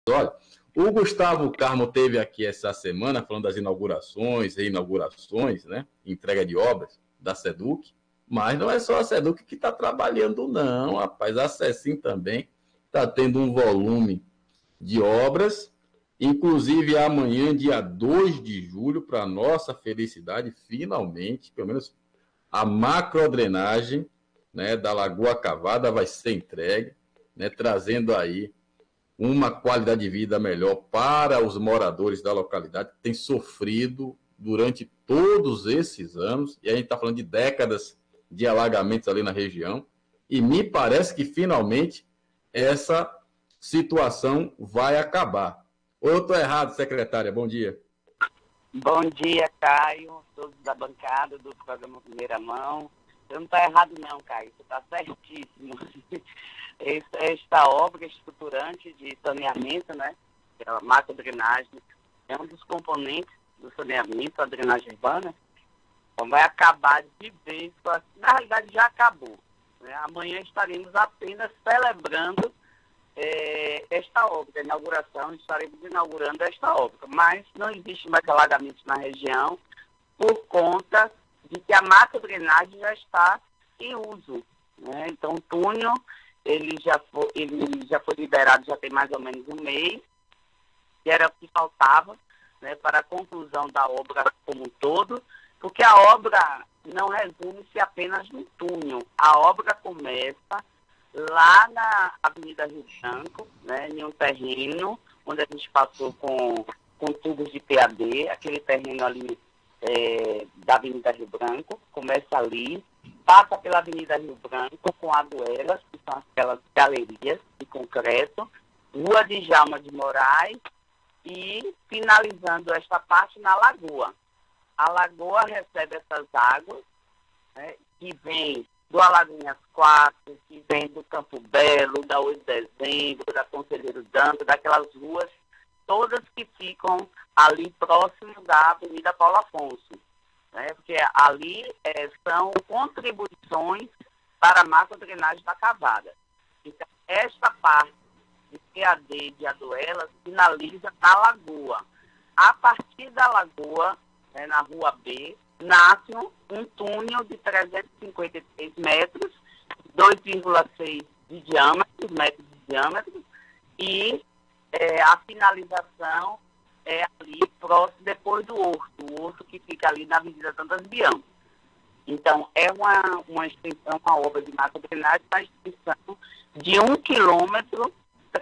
Olha, o Gustavo Carmo teve aqui essa semana falando das inaugurações, reinaugurações, né? Entrega de obras da SEDUC, mas não é só a SEDUC que está trabalhando, não, rapaz. A SECIM também está tendo um volume de obras, inclusive amanhã, dia 2 de julho, para nossa felicidade, finalmente, pelo menos a macrodrenagem, né, da Lagoa Cavada vai ser entregue, né, trazendo aí uma qualidade de vida melhor para os moradores da localidade que têm sofrido durante todos esses anos, e a gente está falando de décadas de alagamentos ali na região, e me parece que finalmente essa situação vai acabar. Ou eu estou errado, secretária? Bom dia. Bom dia, Caio, todos da bancada do programa Primeira Mão. Você não está errado não, Caio, você está certíssimo. Esta obra estruturante de saneamento, né, a macrodrenagem, é um dos componentes do saneamento, a drenagem urbana, então vai acabar de vez, na realidade já acabou. Né? Amanhã estaremos apenas celebrando esta obra, a inauguração, estaremos inaugurando esta obra, mas não existe mais alagamentos na região por conta de que a macrodrenagem já está em uso. Né? Então, o túnel ele já foi liberado já tem mais ou menos um mês, que era o que faltava, né, para a conclusão da obra como um todo, porque a obra não resume-se apenas no túnel. A obra começa lá na Avenida Rio Branco, né, em um terreno onde a gente passou com tubos de PAD, aquele terreno ali da Avenida Rio Branco, começa ali, passa pela Avenida Rio Branco com aduelas, que são aquelas galerias de concreto, Rua de Djalma de Moraes e finalizando esta parte na Lagoa. A Lagoa recebe essas águas, né, que vem do Alagoinhas 4, que vem do Campo Belo, da 8 de dezembro, da Conselheiro Dantas, daquelas ruas todas que ficam ali próximo da Avenida Paulo Afonso, né? Porque ali são contribuições para a macrodrenagem da Cavada. Então, esta parte de PAD de Aduelas finaliza na Lagoa. A partir da Lagoa, né, na Rua B, nasce um túnel de 353 metros, 2,6 de diâmetro, metros de diâmetro, e a finalização é ali próximo, depois do Horto, o Horto que fica ali na Avenida Dantas Bianco. Então, é uma extensão, uma obra de macrodrenagem, uma extensão de 1 quilômetro,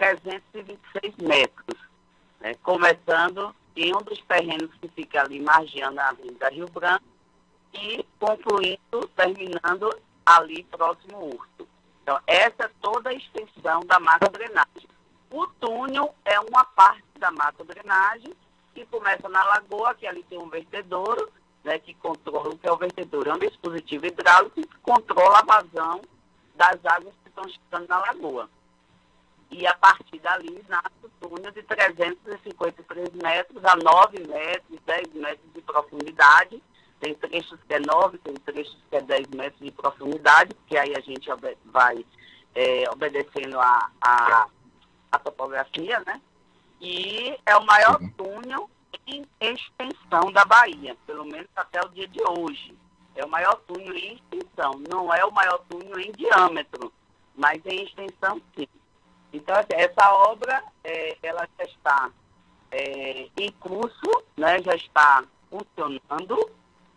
326 metros, né, começando em um dos terrenos que fica ali margeando a Avenida Rio Branco e concluindo, terminando ali próximo ao Horto. Então, essa é toda a extensão da macrodrenagem. O túnel é uma parte da macrodrenagem que começa na Lagoa, que ali tem um vertedouro, né, que controla o que é o vertedouro. É um dispositivo hidráulico que controla a vazão das águas que estão chegando na Lagoa. E a partir dali nasce o túnel de 353 metros a 9 metros, 10 metros de profundidade. Tem trechos que é 9, tem trechos que é 10 metros de profundidade, porque aí a gente vai obedecendo a topografia, né? E é o maior túnel em extensão da Bahia, pelo menos até o dia de hoje. É o maior túnel em extensão, não é o maior túnel em diâmetro, mas em extensão sim. Então, essa obra, ela já está em curso, né? Já está funcionando.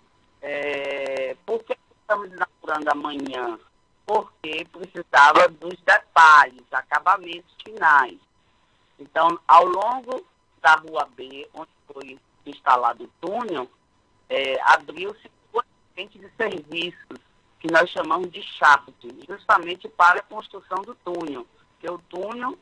Por que estamos inaugurando amanhã? Porque precisava dos detalhes, acabamentos finais. Então, ao longo da Rua B, onde foi instalado o túnel, abriu-se uma frente de serviços, que nós chamamos de shaft, justamente para a construção do túnel. Porque o túnel,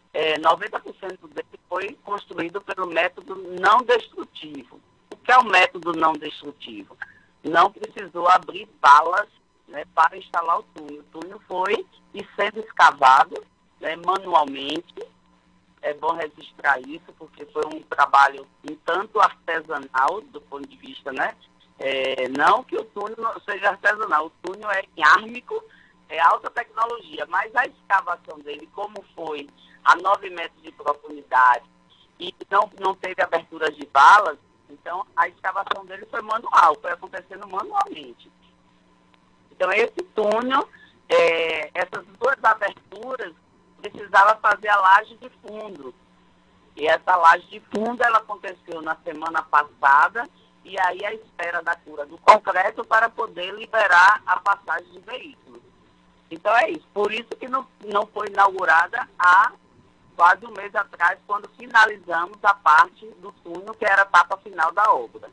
90% dele foi construído pelo método não destrutivo. O que é o método não destrutivo? Não precisou abrir balas, né, para instalar o túnel. O túnel foi sendo escavado, né, manualmente. É bom registrar isso, porque foi um trabalho um tanto artesanal, do ponto de vista, né? Não que o túnel não seja artesanal, o túnel é em ármico, alta tecnologia, mas a escavação dele, como foi a 9 metros de profundidade e não teve aberturas de valas, então a escavação dele foi manual, foi acontecendo manualmente. Então esse túnel, essas duas aberturas, precisava fazer a laje de fundo. E essa laje de fundo, ela aconteceu na semana passada, e aí a espera da cura do concreto para poder liberar a passagem de veículos. Então é isso. Por isso que não foi inaugurada há quase um mês atrás, quando finalizamos a parte do túnel, que era a etapa final da obra.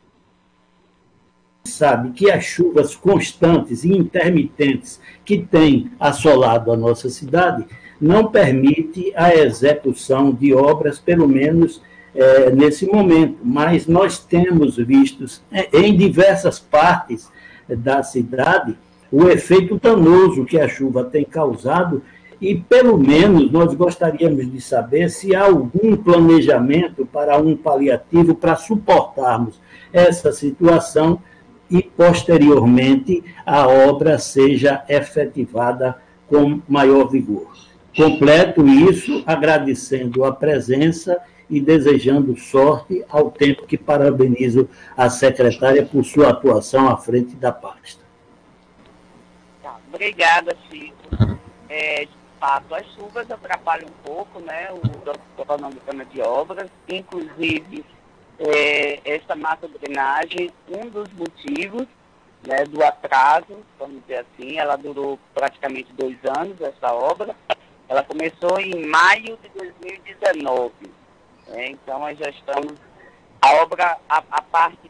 Sabe que as chuvas constantes e intermitentes que têm assolado a nossa cidade não permite a execução de obras, pelo menos nesse momento. Mas nós temos visto em diversas partes da cidade o efeito danoso que a chuva tem causado e, pelo menos, nós gostaríamos de saber se há algum planejamento para um paliativo para suportarmos essa situação e, posteriormente, a obra seja efetivada com maior vigor. Completo isso, agradecendo a presença e desejando sorte, ao tempo que parabenizo a secretária por sua atuação à frente da pasta. Obrigada, Chico. De fato, as chuvas atrapalham um pouco, né, o cronograma de obras, inclusive esta massa drenagem, um dos motivos, né, do atraso, vamos dizer assim, ela durou praticamente 2 anos, essa obra. Ela começou em maio de 2019, né? Então nós já estamos, a obra, a parte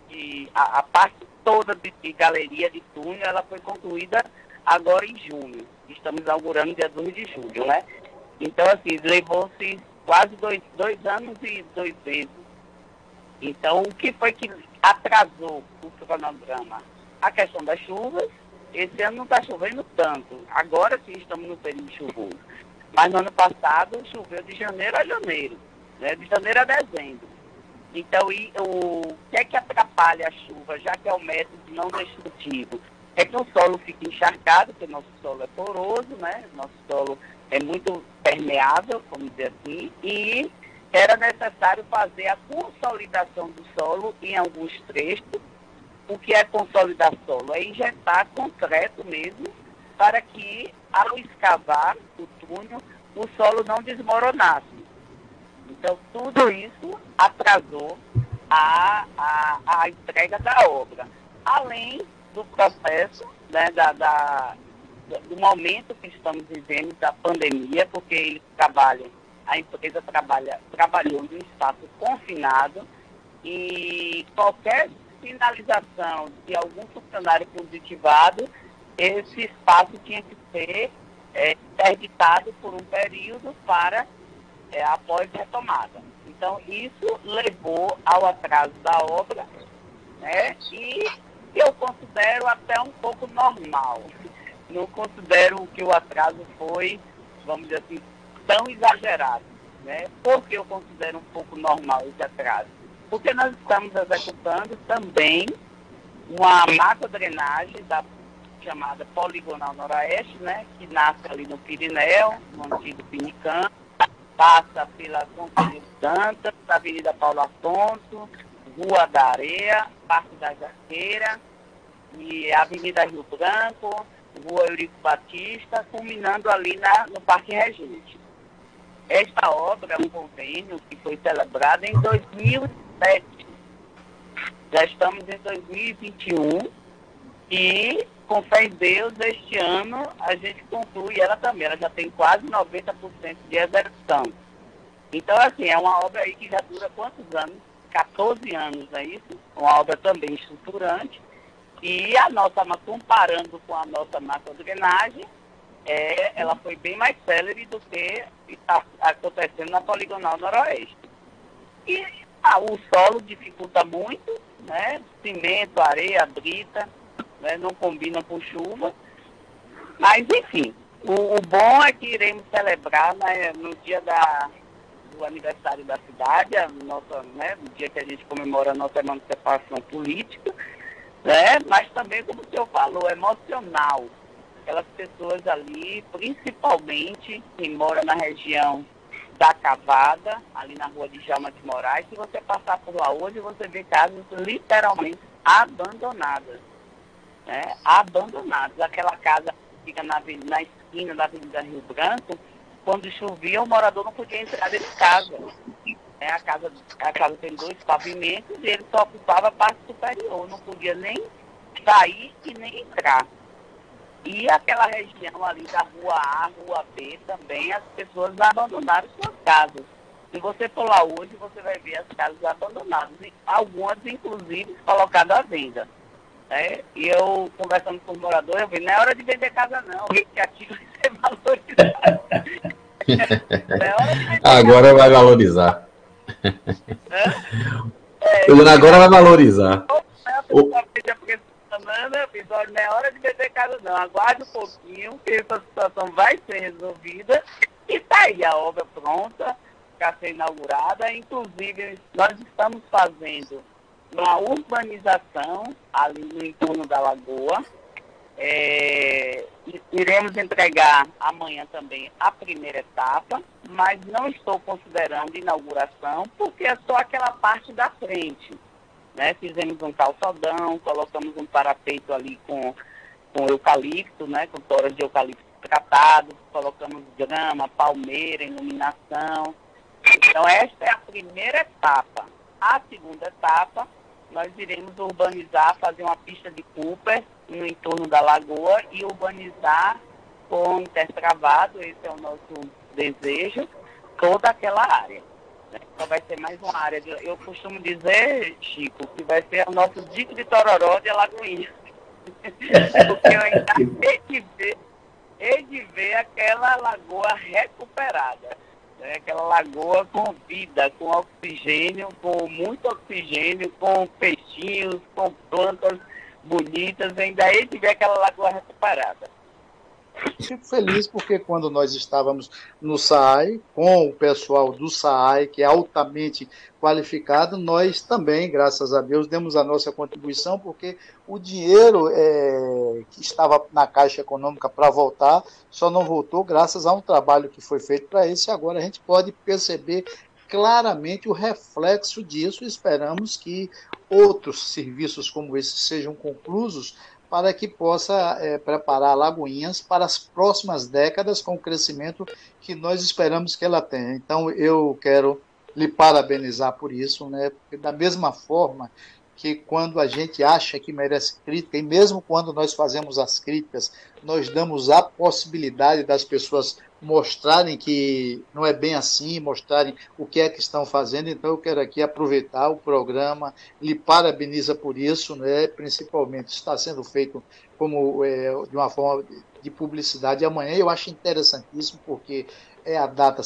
toda de galeria de túnel, ela foi concluída agora em junho. Estamos inaugurando dia 2 de julho, né? Então, assim, levou-se quase 2 anos e 2 meses. Então, o que foi que atrasou o cronograma? A questão das chuvas. Esse ano não está chovendo tanto. Agora sim estamos no período chuvoso. Mas no ano passado choveu de janeiro a janeiro, né? De janeiro a dezembro. Então, o que é que atrapalha a chuva, já que é o método não destrutivo? É que o solo fica encharcado, porque nosso solo é poroso, né? Nosso solo é muito permeável, vamos dizer assim, e era necessário fazer a consolidação do solo em alguns trechos. O que é consolidar solo? É injetar concreto mesmo, para que, ao escavar o túnel, o solo não desmoronasse. Então, tudo isso atrasou a entrega da obra. Além do processo, né, do momento que estamos vivendo da pandemia, porque a empresa trabalhou em um espaço confinado e qualquer sinalização de algum funcionário positivado, esse espaço tinha que ser interditado por um período para após retomada. Então, isso levou ao atraso da obra, né? E eu considero até um pouco normal. Não considero que o atraso foi, vamos dizer assim, tão exagerado, né? Por que eu considero um pouco normal esse atraso? Porque nós estamos executando também uma massa-drenagem chamada Poligonal Noroeste, né, que nasce ali no Pirineu, no antigo Pinicã, passa pela Conselheiro Santos, Avenida Paulo Afonso, Rua da Areia, Parque da Jaqueira, e Avenida Rio Branco, Rua Eurico Batista, culminando ali no Parque Regente. Esta obra é um convênio que foi celebrado em 2007. Já estamos em 2021 e, com fé em Deus, este ano a gente conclui ela também. Ela já tem quase 90% de execução. Então, assim, é uma obra aí que já dura quantos anos? 14 anos, não é isso? Uma obra também estruturante. E a nossa, comparando com a nossa massa-drenagem, ela foi bem mais célere do que está acontecendo na Poligonal Noroeste. E o solo dificulta muito, né? Cimento, areia, brita, né? Não combinam com chuva. Mas, enfim, o bom é que iremos celebrar, né, no dia do aniversário da cidade, no dia que a gente comemora a nossa emancipação política, né? Mas também, como o senhor falou, emocional. aquelas pessoas ali, principalmente quem mora na região da Cavada, ali na rua de Jalma de Moraes. Se você passar por lá hoje, você vê casas literalmente abandonadas, né? Abandonadas. Aquela casa que fica na esquina da Avenida Rio Branco, quando chovia, o morador não podia entrar dentro de casa. A casa tem 2 pavimentos e ele só ocupava a parte superior, não podia nem sair e nem entrar. E aquela região ali da rua A, rua B, também as pessoas abandonaram suas casas. Se você for lá hoje, você vai ver as casas abandonadas, e algumas, inclusive, colocadas à venda. E eu, conversando com os moradores, eu vi, não é hora de vender casa não, que aqui vai ser valorizado. Não é hora de vender agora casa, vai valorizar. Agora vai valorizar. Episódio não é hora de vender casa não, aguarde um pouquinho que essa situação vai ser resolvida e tá aí a obra pronta para ser inaugurada. Inclusive nós estamos fazendo uma urbanização ali no entorno da lagoa. Iremos entregar amanhã também a primeira etapa, mas não estou considerando inauguração porque é só aquela parte da frente. Né? Fizemos um calçadão, colocamos um parapeito ali com eucalipto, né? Com toras de eucalipto tratado, colocamos grama, palmeira, iluminação. Então, esta é a primeira etapa. A segunda etapa, nós iremos urbanizar, fazer uma pista de Cooper no entorno da lagoa e urbanizar com intertravado, esse é o nosso desejo, toda aquela área. Então vai ser mais uma área. Eu costumo dizer, Chico, que vai ser o nosso dique de Tororó de Alagoinha. Porque eu ainda hei de ver aquela lagoa recuperada. Né? Aquela lagoa com vida, com oxigênio, com muito oxigênio, com peixinhos, com plantas bonitas. Ainda hei de ver aquela lagoa recuperada. Fico feliz porque quando nós estávamos no SAAI, com o pessoal do SAAI, que é altamente qualificado, nós também, graças a Deus, demos a nossa contribuição, porque o dinheiro que estava na Caixa Econômica para voltar, só não voltou graças a um trabalho que foi feito para isso, e agora a gente pode perceber claramente o reflexo disso. Esperamos que outros serviços como esse sejam conclusos para que possa preparar Alagoinhas para as próximas décadas com o crescimento que nós esperamos que ela tenha. Então, eu quero lhe parabenizar por isso, né? Porque da mesma forma que quando a gente acha que merece crítica, e mesmo quando nós fazemos as críticas, nós damos a possibilidade das pessoas mostrarem que não é bem assim, mostrarem o que é que estão fazendo. Então eu quero aqui aproveitar o programa, lhe parabeniza por isso, né? Principalmente está sendo feito como de uma forma de publicidade. Amanhã eu acho interessantíssimo, porque é a data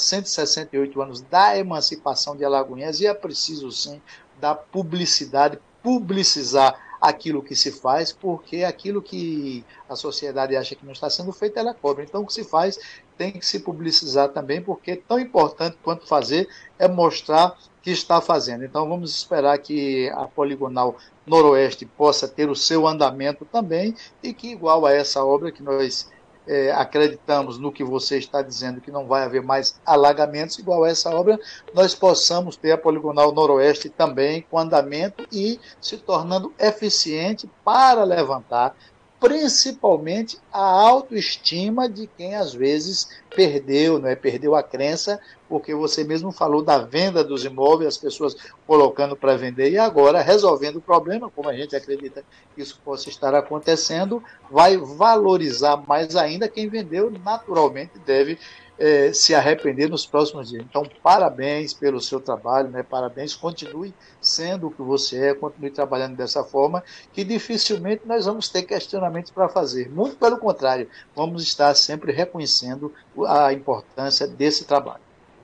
168 anos da emancipação de Alagoinhas, e é preciso sim dar publicidade, publicizar aquilo que se faz, porque aquilo que a sociedade acha que não está sendo feito, ela cobra. Então, o que se faz tem que se publicizar também, porque tão importante quanto fazer é mostrar que está fazendo. Então, vamos esperar que a Poligonal Noroeste possa ter o seu andamento também, e que, igual a essa obra que nós acreditamos no que você está dizendo, que não vai haver mais alagamentos, igual a essa obra, nós possamos ter a Poligonal Noroeste também com andamento e se tornando eficiente para levantar principalmente a autoestima de quem às vezes perdeu, né? Perdeu a crença, porque você mesmo falou da venda dos imóveis, as pessoas colocando para vender, e agora resolvendo o problema, como a gente acredita que isso possa estar acontecendo, vai valorizar mais ainda. Quem vendeu naturalmente deve se arrepender nos próximos dias. Então, parabéns pelo seu trabalho, né? Parabéns, continue sendo o que você é, continue trabalhando dessa forma, que dificilmente nós vamos ter questionamentos para fazer. Muito pelo contrário, vamos estar sempre reconhecendo a importância desse trabalho.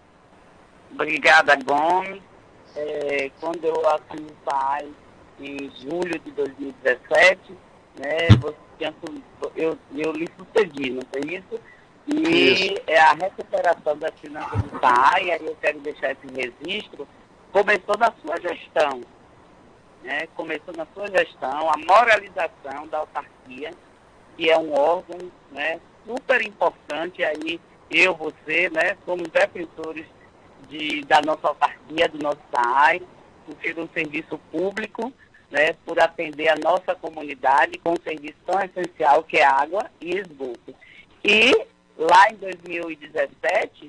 Obrigada, Gomes. Quando eu assumi o SAAI em julho de 2017, né, eu lhe sucedi, não foi isso? E a recuperação das finanças do SAAI, aí eu quero deixar esse registro, começou na sua gestão. Né? Começou na sua gestão a moralização da autarquia, que é um órgão, né, super importante aí, você, né, somos defensores da nossa autarquia, do nosso SAAI, por ser um serviço público, né, por atender a nossa comunidade com um serviço tão essencial que é água e esgoto. E lá em 2017,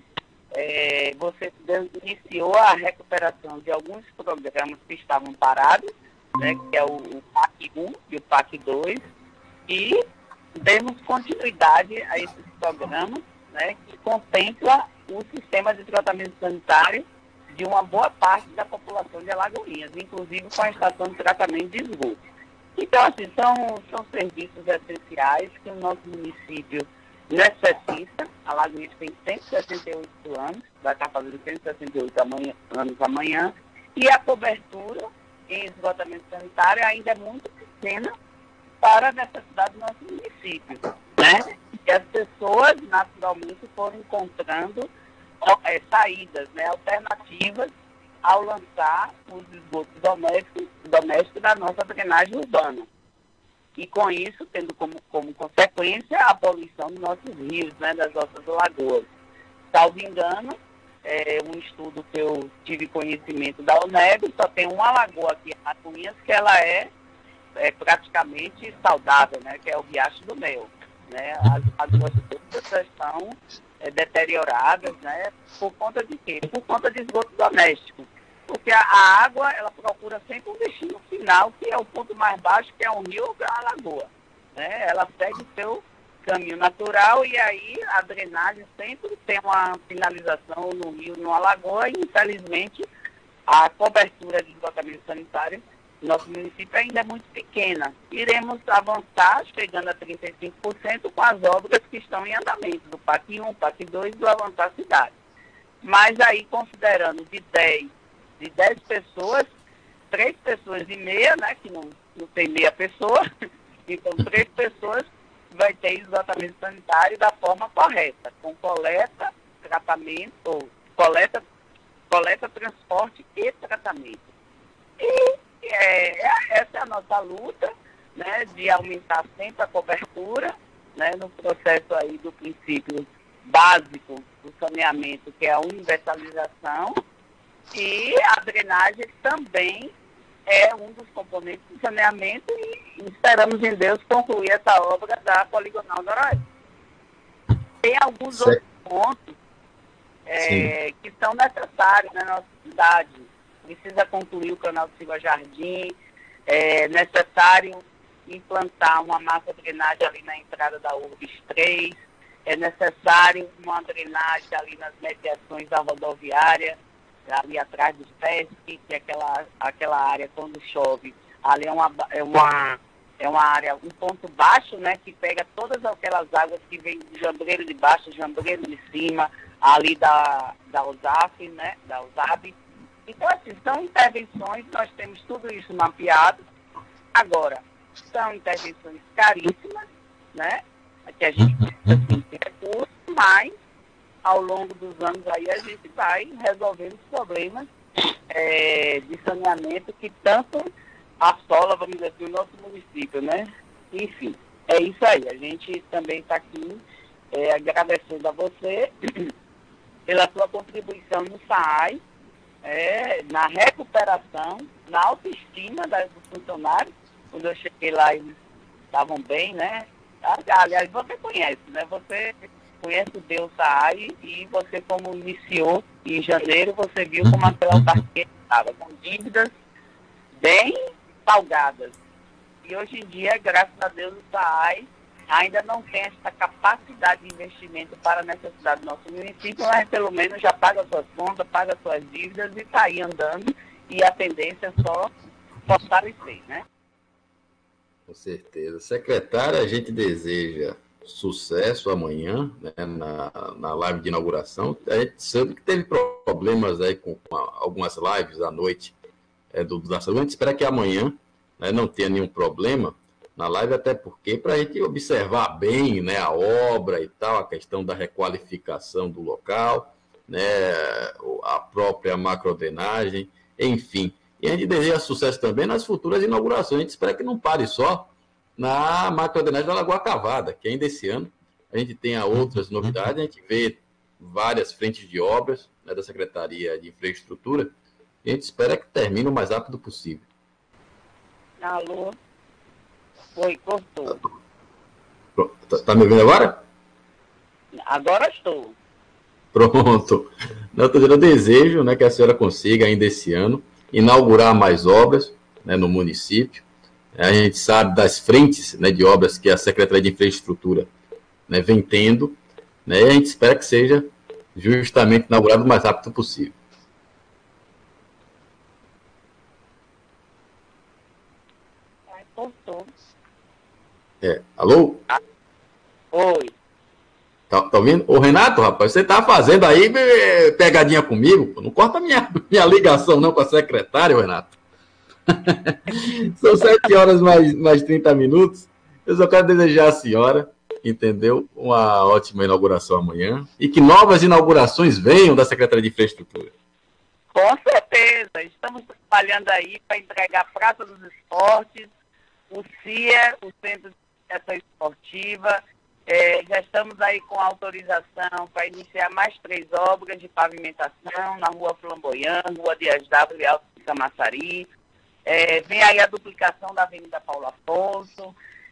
você iniciou a recuperação de alguns programas que estavam parados, né, que é o PAC 1 e o PAC 2, e demos continuidade a esses programas, né, que contempla o sistema de tratamento sanitário de uma boa parte da população de Alagoinhas, inclusive com a estação de tratamento de esgoto. Então, assim, são serviços essenciais que o nosso município necessita. Alagoinhas tem 168 anos, vai estar fazendo 168 anos amanhã, e a cobertura em esgotamento sanitário ainda é muito pequena para a necessidade do nosso município, né? E as pessoas, naturalmente, foram encontrando saídas, né, alternativas ao lançar os esgotos domésticos da nossa drenagem urbana. E com isso, tendo como consequência a poluição dos nossos rios, né, das nossas lagoas. Salvo engano, um estudo que eu tive conhecimento da UNEB, só tem uma lagoa aqui em Alagoinhas que ela é praticamente saudável, né, que é o Riacho do Mel. Né? As lagoas todas estão deterioradas, né? Por conta de quê? Por conta de esgoto doméstico. Porque a água, ela procura sempre um destino final, que é o ponto mais baixo, que é um rio ou uma lagoa. Né? Ela segue o seu caminho natural e aí a drenagem sempre tem uma finalização no rio, numa lagoa, e infelizmente a cobertura de esgotamento sanitário no nosso município ainda é muito pequena. Iremos avançar, chegando a 35% com as obras que estão em andamento, do PAC 1, PAC 2 e do Avançar Cidade. Mas aí, considerando de 10 pessoas, 3 pessoas e meia, né, que não tem meia pessoa, então 3 pessoas vai ter esgotamento sanitário da forma correta, com coleta, tratamento, coleta, transporte e tratamento. E essa é a nossa luta, né, de aumentar sempre a cobertura, né, no processo aí do princípio básico do saneamento, que é a universalização, e a drenagem também é um dos componentes do saneamento, e esperamos em Deus concluir essa obra da Poligonal Noroeste. Tem alguns outros pontos que são necessários na nossa cidade. Precisa concluir o canal do Silva Jardim, é necessário implantar uma massa drenagem ali na entrada da URBS 3, é necessário uma drenagem ali nas mediações da rodoviária, ali atrás do SESC, que é aquela área quando chove, ali é uma área, um ponto baixo, né, que pega todas aquelas águas que vêm do Jambreiro de baixo, Jambreiro de cima, ali da USAF, né, da USAB. Então, assim, são intervenções, nós temos tudo isso mapeado. Agora, são intervenções caríssimas, né? Que a gente precisa ter recursos, mas ao longo dos anos aí a gente vai resolvendo os problemas de saneamento que tanto assola, vamos dizer assim, o nosso município, né? Enfim, é isso aí. A gente também está aqui agradecendo a você pela sua contribuição no SAAI, na recuperação, na autoestima dos funcionários. Quando eu cheguei lá, eles estavam bem, né? Aliás, você conhece, né? Você conhece o Deus SAAI e você, como iniciou em janeiro, você viu como aquela autarquia estava, com dívidas bem salgadas. E hoje em dia, graças a Deus, o SAAI ainda não tem essa capacidade de investimento para a necessidade do nosso município, mas pelo menos já paga suas contas, paga suas dívidas e está aí andando, e a tendência é só fortalecer, né? Com certeza. Secretária, a gente deseja sucesso amanhã, né, na live de inauguração. A gente sabe que teve problemas aí com algumas lives à noite da saúde. A gente espera que amanhã, né, não tenha nenhum problema na live, até porque para a gente observar bem, né, a obra e tal, a questão da requalificação do local, né, a própria macrodrenagem, enfim. E a gente deseja sucesso também nas futuras inaugurações. A gente espera que não pare só na macrodrenagem da Lagoa Cavada, que ainda esse ano a gente tem outras novidades, a gente vê várias frentes de obras, né, da Secretaria de Infraestrutura, e a gente espera que termine o mais rápido possível. Alô? Foi, cortou. Tá me ouvindo agora? Agora estou. Pronto. Eu desejo, né, que a senhora consiga ainda esse ano inaugurar mais obras, né, no município. A gente sabe das frentes, né, de obras que a Secretaria de Infraestrutura, né, vem tendo, né, e a gente espera que seja justamente inaugurado o mais rápido possível. Cortou. Alô? Oi. Tá ouvindo? Ô, Renato, rapaz, você tá fazendo aí pegadinha comigo? Pô. Não corta minha ligação não com a secretária, Renato. São 7 horas mais 30 minutos. Eu só quero desejar à senhora, entendeu? Uma ótima inauguração amanhã. E que novas inaugurações venham da Secretaria de Infraestrutura. Com certeza. Estamos trabalhando aí para entregar a Praça dos Esportes, o CIA, o Centro de Educação Esportiva. Já estamos aí com autorização para iniciar mais 3 obras de pavimentação na Rua Flamboyant, Rua Dias D'Ávila e Alto de Camaçari. Vem aí a duplicação da Avenida Paulo Afonso.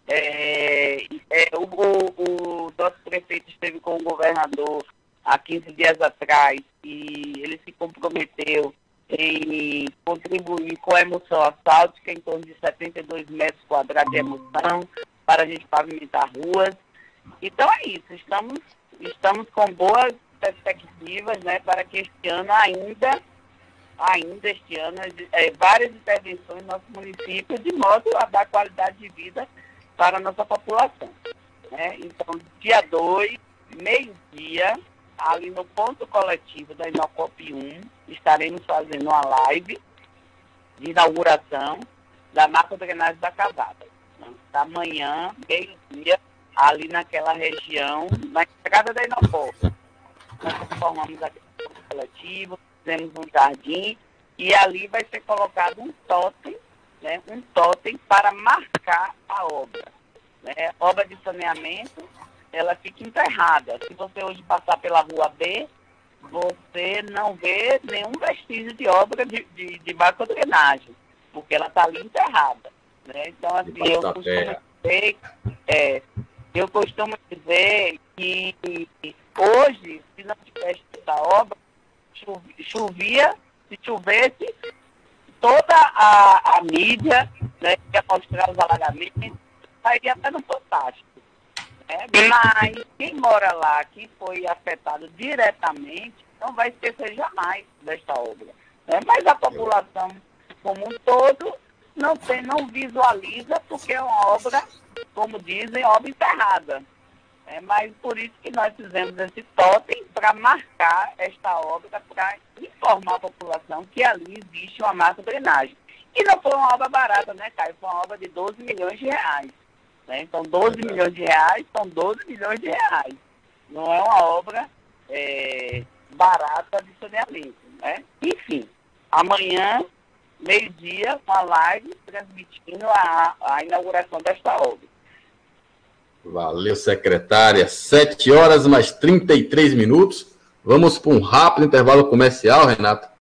O nosso prefeito esteve com o governador há 15 dias atrás e ele se comprometeu em contribuir com a emoção asfáltica em torno de 72 metros quadrados de emoção para a gente pavimentar ruas. Então é isso, estamos com boas perspectivas, né, para que este ano ainda este ano, várias intervenções no nosso município, de modo a dar qualidade de vida para a nossa população. Né? Então, dia 2, meio-dia, ali no ponto coletivo da Inocop 1, estaremos fazendo uma live de inauguração da macrodrenagem da Cavada. Da manhã, meio-dia, ali naquela região, na entrada da Inocop. Nós formamos aquele ponto coletivo, fizemos um jardim, e ali vai ser colocado um totem, né, para marcar a obra. Né? Obra de saneamento, ela fica enterrada. Se você hoje passar pela Rua B, você não vê nenhum vestígio de obra de macrodrenagem, porque ela está ali enterrada. Né? Então, assim, eu costumo dizer que hoje, se não tivesse essa obra, chovia, se chovesse, toda a mídia, né, ia mostrar os alagamentos, sairia até no Fantástico. Né? Mas quem mora lá, quem foi afetado diretamente, não vai esquecer jamais desta obra. Né? Mas a população como um todo não visualiza, porque é uma obra, como dizem, obra enterrada. Mas por isso que nós fizemos esse totem para marcar esta obra, para informar a população que ali existe uma macrodrenagem. E não foi uma obra barata, né, Caio? Foi uma obra de 12 milhões de reais. Né? Então, 12 milhões de reais são 12 milhões de reais. Não é uma obra barata de saneamento. Né? Enfim, amanhã, meio-dia, uma live transmitindo a inauguração desta obra. Valeu, secretária. 7 horas mais 33 minutos. Vamos para um rápido intervalo comercial, Renato.